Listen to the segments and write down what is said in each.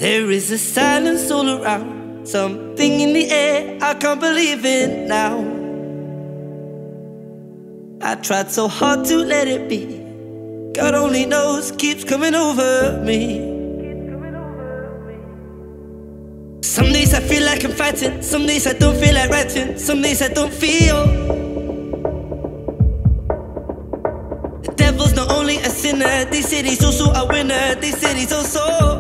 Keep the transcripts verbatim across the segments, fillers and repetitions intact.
There is a silence all around, something in the air I can't believe in now. I tried so hard to let it be, God only knows keeps coming over me. Some days I feel like I'm fighting, some days I don't feel like writing, some days I don't feel. The devil's not only a sinner, they say he's also a winner, they say he's also.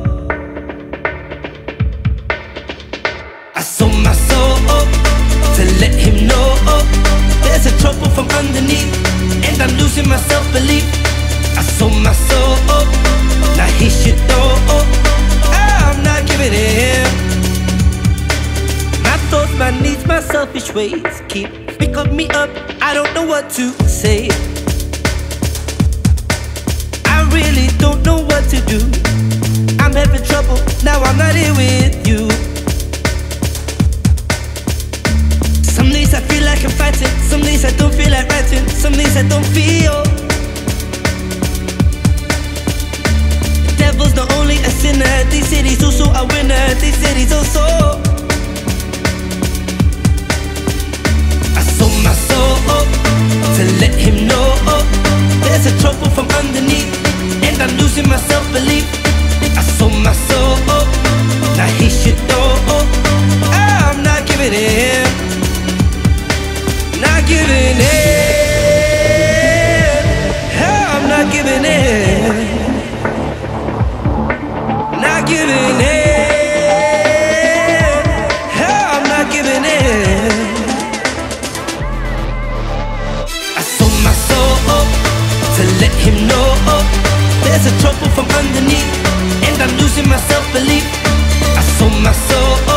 I sold my soul to let him know there's a trouble from underneath, and I'm losing my self-belief. I sold my soul, now he should know I'm not giving in. My thoughts, my needs, my selfish ways keep picking me up, I don't know what to say. I really don't know what to do. I'm having trouble, now I'm not here with you. Some days I feel like I'm fighting, some days I don't feel like writing, some days I don't feel. The devil's not only a sinner, they say he's also a winner, they say he's also. I sold my soul to let him know there's a trouble from underneath, and I'm losing my self-belief. I sold my soul, now he should know I'm not giving in. Not giving in, I'm not giving in. Not giving in, I'm not giving in. I sold my soul to let him know there's a trouble from underneath, and I'm losing my self-belief. I sold my soul